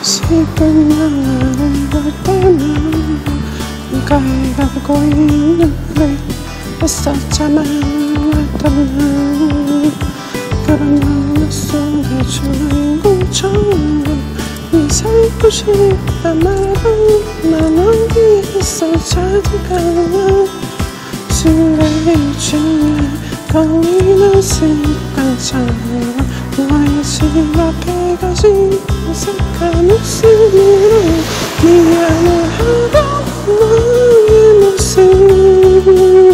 지금 나를 볼 때면 가고 있는데 애썼자만 왔던 날 그런 맘 속에 주인공처럼 네 살고 싶단 말은 난 어디에서 찾아가 술에 취해 걸리는 습관처럼 너의 집 앞에 가진 어색한 웃음으로 미안해 하던 너의 모습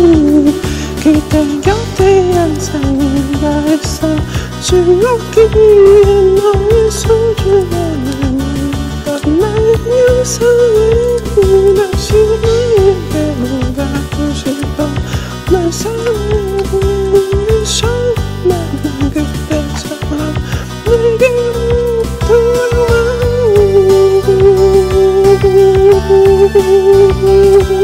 그때 곁에 항상 네가 있어주었기에 너의 소중함을 떠난 영상을 다시 너에게로 가고 싶어 날 사랑하는 처음 만난 그때처럼 내게로 돌아와